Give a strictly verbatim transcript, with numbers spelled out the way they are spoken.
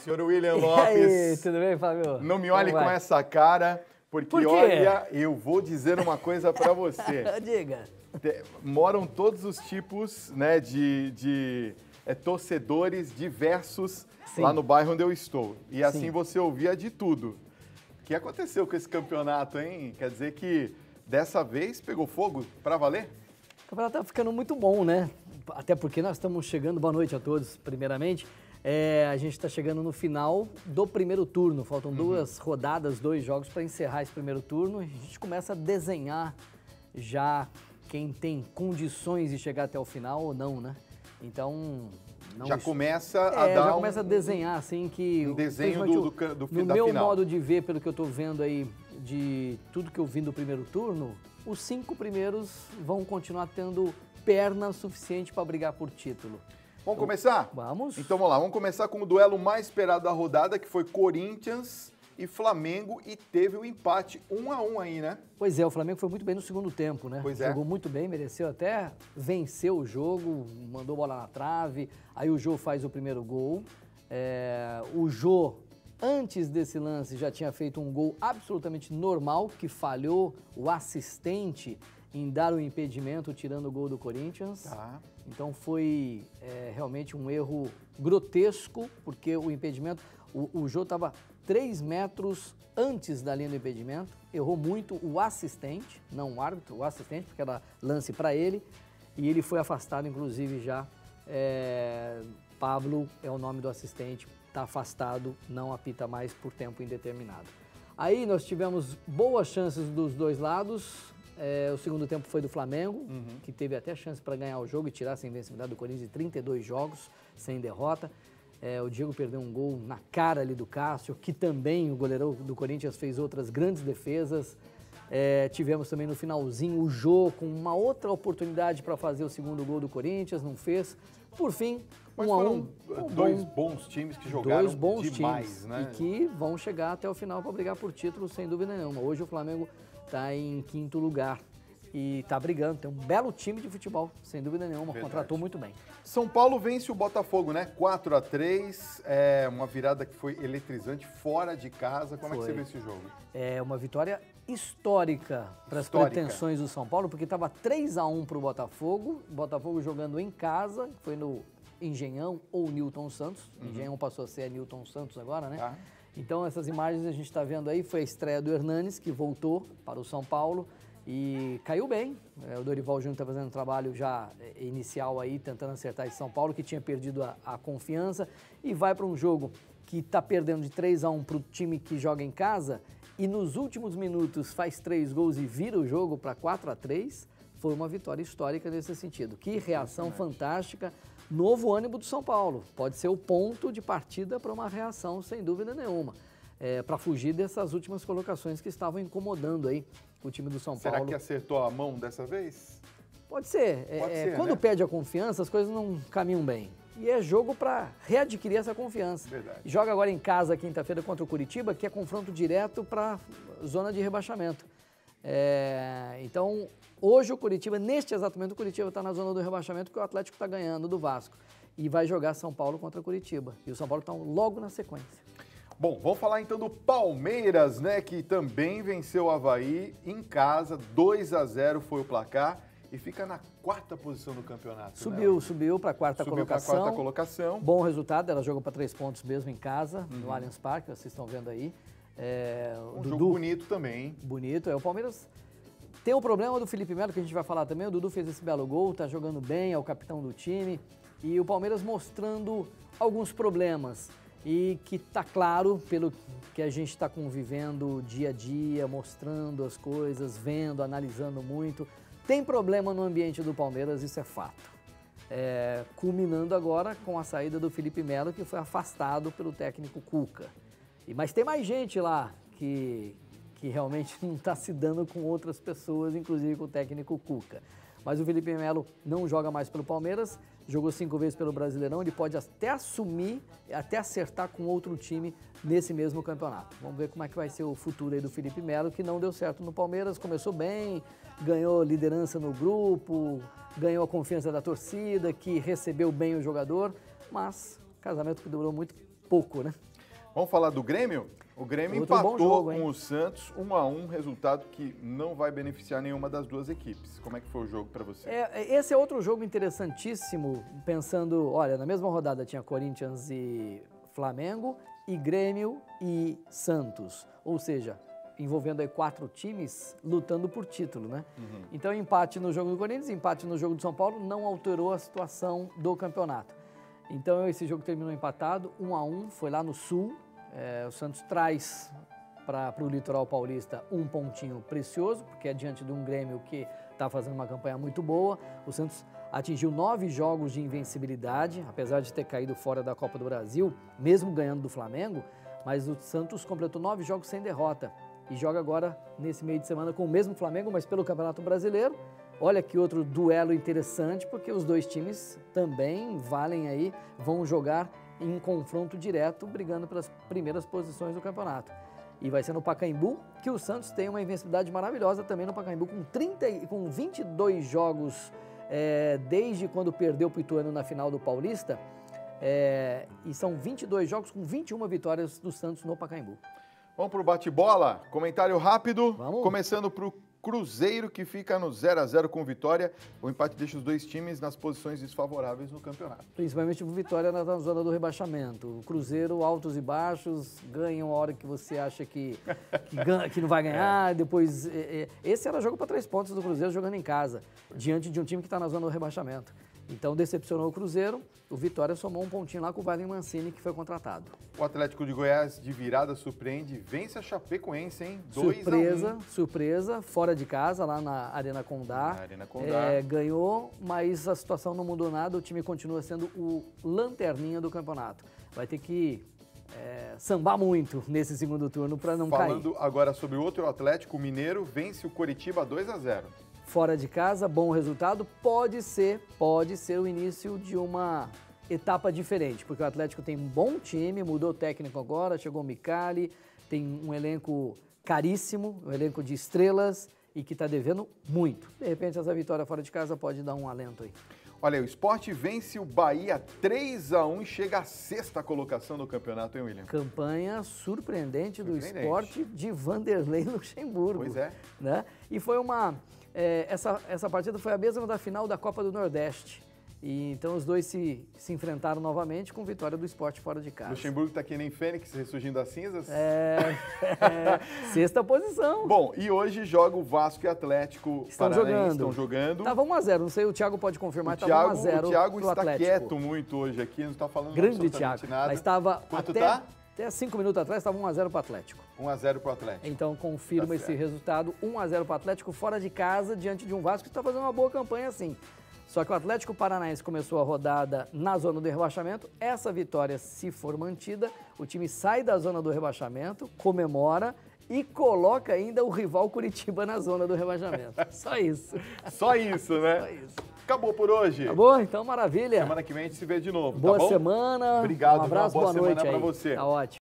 senhor William E Lopes. aí, tudo bem, Fábio? Não me olhe Como com vai? essa cara, porque Por quê? olha, eu vou dizer uma coisa pra você. Diga. Te- Moram todos os tipos, né, de, de é, torcedores diversos Sim. lá no bairro onde eu estou. E assim Sim. você ouvia de tudo. O que aconteceu com esse campeonato, hein? Quer dizer que dessa vez pegou fogo pra valer? O campeonato tá ficando muito bom, né? Até porque nós estamos chegando, boa noite a todos, primeiramente. É, a gente está chegando no final do primeiro turno. Faltam duas rodadas, dois jogos para encerrar esse primeiro turno. A gente começa a desenhar já quem tem condições de chegar até o final ou não, né? Então... Não Já es- começa a É, dar já um- começa a desenhar, assim, que... um desenho principalmente do- o- do ca- do fi- No da meu final. modo de ver, pelo que eu estou vendo aí, de tudo que eu vi do primeiro turno, os cinco primeiros vão continuar tendo perna suficiente para brigar por título. Vamos começar? Vamos. Então vamos lá, vamos começar com o duelo mais esperado da rodada, que foi Corinthians e Flamengo, e teve o empate um a um aí, né? Pois é, o Flamengo foi muito bem no segundo tempo, né? Pois é. Jogou muito bem, mereceu até vencer o jogo, mandou bola na trave, aí o Jô faz o primeiro gol. É, o Jô, antes desse lance, já tinha feito um gol absolutamente normal, que falhou o assistente em dar o impedimento, tirando o gol do Corinthians. Tá. Então foi é, realmente um erro grotesco, porque o impedimento, o, o Jô estava três metros antes da linha do impedimento, errou muito o assistente, não o árbitro, o assistente, porque era lance para ele, e ele foi afastado, inclusive, já. É, Pablo é o nome do assistente, está afastado, não apita mais por tempo indeterminado. Aí nós tivemos boas chances dos dois lados. É, o segundo tempo foi do Flamengo, que teve até chance para ganhar o jogo e tirar essa invencibilidade do Corinthians de trinta e dois jogos sem derrota. É, o Diego perdeu um gol na cara ali do Cássio, que também o goleirão do Corinthians fez outras grandes defesas. É, tivemos também no finalzinho o Jô com uma outra oportunidade para fazer o segundo gol do Corinthians, não fez. Por fim, Mas um a foram um. um dois bom- bons times que jogaram dois bons demais, times né? e que vão chegar até o final para brigar por título, sem dúvida nenhuma. Hoje o Flamengo está em quinto lugar e está brigando. Tem um belo time de futebol, sem dúvida nenhuma. Verdade. Contratou muito bem. São Paulo vence o Botafogo, né? quatro a três, é uma virada que foi eletrizante fora de casa. Como é que Foi. você vê esse jogo? É uma vitória histórica para as Histórica. pretensões do São Paulo, porque estava três a um para o Botafogo. Botafogo jogando em casa, foi no Engenhão ou Newton Santos. Engenhão passou a ser a Newton Santos agora, né? Tá. Então essas imagens a gente está vendo aí, foi a estreia do Hernanes, que voltou para o São Paulo e caiu bem. É, o Dorival Júnior está fazendo um trabalho já é, inicial aí, tentando acertar esse São Paulo, que tinha perdido a, a confiança, e vai para um jogo que está perdendo de três a um para o time que joga em casa, e nos últimos minutos faz três gols e vira o jogo para quatro a três. Foi uma vitória histórica nesse sentido. Que reação fantástica. Novo ânimo do São Paulo. Pode ser o ponto de partida para uma reação, sem dúvida nenhuma. É, para fugir dessas últimas colocações que estavam incomodando aí o time do São Será Paulo. que acertou a mão dessa vez? Pode ser. É, Pode é, ser, quando né? perde a confiança, as coisas não caminham bem. E é jogo para readquirir essa confiança. Verdade. Joga agora em casa, quinta-feira, contra o Curitiba, que é confronto direto para zona de rebaixamento. É, então, hoje o Curitiba, neste exato momento, o Curitiba está na zona do rebaixamento, porque o Atlético está ganhando do Vasco. E vai jogar São Paulo contra o Curitiba. E o São Paulo está logo na sequência. Bom, vamos falar então do Palmeiras, né? Que também venceu o Avaí em casa, dois a zero foi o placar e fica na quarta posição do campeonato. Subiu, né? subiu para a quarta Subiu para a colocação. quarta colocação. Bom resultado, ela jogou para três pontos mesmo em casa, Uhum. no Allianz Parque, vocês estão vendo aí. É, o Um Dudu, jogo bonito também, hein? bonito. É, o Palmeiras tem o problema do Felipe Melo, que a gente vai falar também. O Dudu fez esse belo gol, tá jogando bem, é o capitão do time. E o Palmeiras mostrando alguns problemas. E que tá claro, pelo que a gente está convivendo dia a dia, mostrando as coisas, vendo, analisando muito. Tem problema no ambiente do Palmeiras, isso é fato. É, culminando agora com a saída do Felipe Melo, que foi afastado pelo técnico Cuca. E, mas tem mais gente lá que, que realmente não está se dando com outras pessoas, inclusive com o técnico Cuca. Mas o Felipe Melo não joga mais pelo Palmeiras, jogou cinco vezes pelo Brasileirão, ele pode até assumir, até acertar com outro time nesse mesmo campeonato. Vamos ver como é que vai ser o futuro aí do Felipe Melo, que não deu certo no Palmeiras, começou bem, ganhou liderança no grupo, ganhou a confiança da torcida, que recebeu bem o jogador, mas casamento que durou muito pouco, né? Vamos falar do Grêmio? O Grêmio Outro bom empatou jogo, hein? com o Santos um a um, resultado que não vai beneficiar nenhuma das duas equipes. Como é que foi o jogo para você? É, esse é outro jogo interessantíssimo, pensando, olha, na mesma rodada tinha Corinthians e Flamengo, e Grêmio e Santos, ou seja, envolvendo aí quatro times lutando por título, né? Uhum. Então, empate no jogo do Corinthians, empate no jogo do São Paulo, não alterou a situação do campeonato. Então, esse jogo terminou empatado, um a um, foi lá no Sul. É, o Santos traz para o litoral paulista um pontinho precioso, porque é diante de um Grêmio que está fazendo uma campanha muito boa. O Santos atingiu nove jogos de invencibilidade, apesar de ter caído fora da Copa do Brasil, mesmo ganhando do Flamengo, mas o Santos completou nove jogos sem derrota e joga agora nesse meio de semana com o mesmo Flamengo, mas pelo Campeonato Brasileiro. Olha que outro duelo interessante, porque os dois times também valem aí, vão jogar em confronto direto, brigando pelas primeiras posições do campeonato. E vai ser no Pacaembu, que o Santos tem uma invencibilidade maravilhosa também no Pacaembu, com, trinta, com vinte e dois jogos é, desde quando perdeu para o Ituano na final do Paulista, é, e são vinte e dois jogos com vinte e uma vitórias do Santos no Pacaembu. Vamos para o bate-bola? Comentário rápido, Vamos. Começando para o Cruzeiro, que fica no zero a zero com Vitória. O empate deixa os dois times nas posições desfavoráveis no campeonato. Principalmente o Vitória na zona do rebaixamento. O Cruzeiro, altos e baixos, ganham a hora que você acha que, que, ganha, que não vai ganhar. É. Depois, é, é, esse era jogo para três pontos do Cruzeiro jogando em casa, diante de um time que está na zona do rebaixamento. Então, decepcionou o Cruzeiro. O Vitória somou um pontinho lá com o Wagner Mancini, que foi contratado. O Atlético de Goiás, de virada, surpreende, vence a Chapecoense, hein? dois a um. Surpresa, surpresa, fora de casa, lá na Arena Condá. Na Arena Condá. É, ganhou, mas a situação não mudou nada, o time continua sendo o lanterninha do campeonato. Vai ter que é, sambar muito nesse segundo turno para não Falando cair. Falando agora sobre o outro Atlético, o Mineiro vence o Coritiba dois a zero. Fora de casa, bom resultado, pode ser, pode ser o início de uma etapa diferente, porque o Atlético tem um bom time, mudou o técnico agora, chegou o Micali, tem um elenco caríssimo, um elenco de estrelas e que está devendo muito. De repente, essa vitória fora de casa pode dar um alento aí. Olha, o Sport vence o Bahia três a um e chega à sexta colocação do campeonato, hein, William? Campanha surpreendente, surpreendente. do Sport de Vanderlei Luxemburgo. Pois é. Né? E foi uma... É, essa, essa partida foi a mesma da final da Copa do Nordeste. E, então os dois se, se enfrentaram novamente com vitória do Sport fora de casa. Luxemburgo está aqui nem Fênix, ressurgindo das cinzas. É, é, sexta posição. Bom, e hoje joga o Vasco e Atlético estão Paranaense. Jogando. Estão jogando. Tava um a zero, não sei, o Thiago pode confirmar, estava um a zero. O Thiago está Atlético. quieto muito hoje aqui, não está falando Grande Thiago, nada. mas estava Quanto até, tá? até cinco minutos atrás, estava um a zero para o Atlético. um a zero para o Atlético. Então confirma tá esse certo. resultado, um a zero para o Atlético fora de casa, diante de um Vasco que está fazendo uma boa campanha assim. Só que o Atlético Paranaense começou a rodada na zona do rebaixamento. Essa vitória, se for mantida, o time sai da zona do rebaixamento, comemora e coloca ainda o rival Curitiba na zona do rebaixamento. Só isso. Só isso, né? Só isso. Acabou por hoje. Acabou? Então, maravilha. Semana que vem a gente se vê de novo, boa tá bom? semana. Obrigado, um abraço, boa, boa boa semana noite para aí. você. Tá ótimo.